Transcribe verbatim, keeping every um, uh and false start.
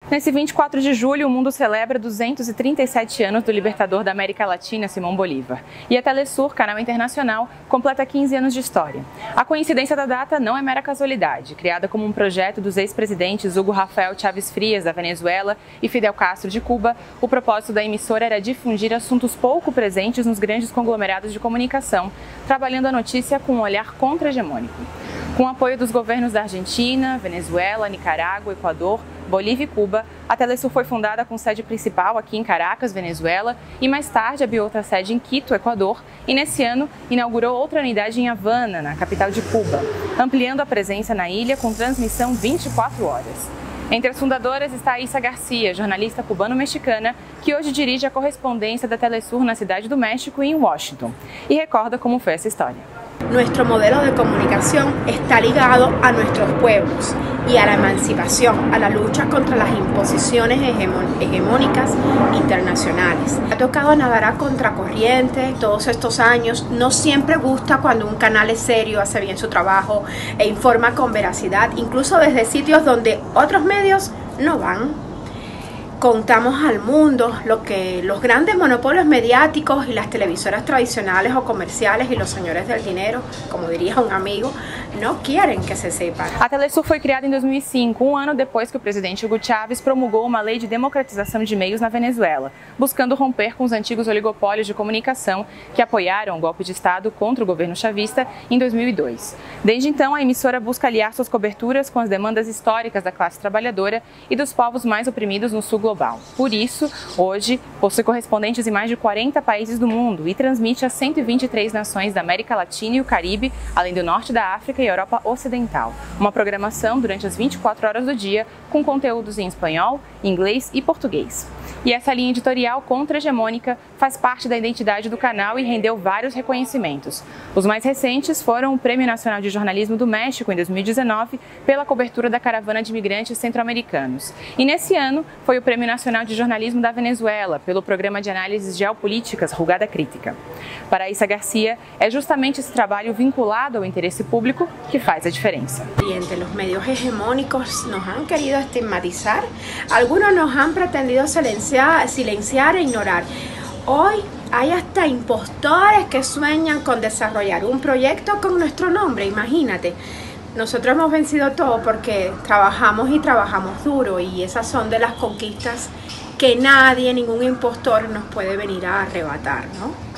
Nesse vinte e quatro de julho, o mundo celebra duzentos e trinta e sete anos do libertador da América Latina, Simão Bolívar. E a Telesur, canal internacional, completa quinze anos de história. A coincidência da data não é mera casualidade. Criada como um projeto dos ex-presidentes Hugo Rafael Chávez Frías, da Venezuela, e Fidel Castro, de Cuba, o propósito da emissora era difundir assuntos pouco presentes nos grandes conglomerados de comunicação, trabalhando a notícia com um olhar contra-hegemônico. Com o apoio dos governos da Argentina, Venezuela, Nicarágua, Equador, Bolívia e Cuba, a Telesur foi fundada com sede principal aqui em Caracas, Venezuela, e mais tarde abriu outra sede em Quito, Equador, e nesse ano inaugurou outra unidade em Havana, na capital de Cuba, ampliando a presença na ilha com transmissão vinte e quatro horas. Entre as fundadoras está a Issa Garcia, jornalista cubano-mexicana, que hoje dirige a correspondência da Telesur na Cidade do México e em Washington, e recorda como foi essa história. Nuestro modelo de comunicación está ligado a nuestros pueblos y a la emancipación, a la lucha contra las imposiciones hegemónicas internacionales. Ha tocado nadar a contracorriente todos estos años. No siempre gusta cuando un canal es serio, hace bien su trabajo e informa con veracidad, incluso desde sitios donde otros medios no van. Contamos al mundo lo que los grandes monopolios mediáticos y las televisoras tradicionales o comerciales y los señores del dinero, como diría un amigo, não querem que se sepa. A Telesur foi criada em dois mil e cinco, um ano depois que o presidente Hugo Chávez promulgou uma lei de democratização de meios na Venezuela, buscando romper com os antigos oligopólios de comunicação que apoiaram o golpe de Estado contra o governo chavista em dois mil e dois. Desde então, a emissora busca aliar suas coberturas com as demandas históricas da classe trabalhadora e dos povos mais oprimidos no sul global. Por isso, hoje, possui correspondentes em mais de quarenta países do mundo e transmite a cento e vinte e três nações da América Latina e o Caribe, além do norte da África e Europa Ocidental. Uma programação durante as vinte e quatro horas do dia, com conteúdos em espanhol, inglês e português. E essa linha editorial contra-hegemônica faz parte da identidade do canal e rendeu vários reconhecimentos. Os mais recentes foram o Prêmio Nacional de Jornalismo do México, em dois mil e dezenove, pela cobertura da caravana de imigrantes centro-americanos. E nesse ano foi o Prêmio Nacional de Jornalismo da Venezuela, pelo programa de análises geopolíticas Jugada Crítica. Para Issa Garcia, é justamente esse trabalho vinculado ao interesse público que faz a diferença. Los medios hegemónicos nos han querido estigmatizar, algunos nos han pretendido silenciar, silenciar e ignorar. Hoy hay hasta impostores que sueñan con desarrollar un proyecto con nuestro nombre, imagínate. Nosotros hemos vencido todo porque trabajamos y trabajamos duro, y esas son de las conquistas que nadie, ningún impostor nos puede venir a arrebatar, ¿no?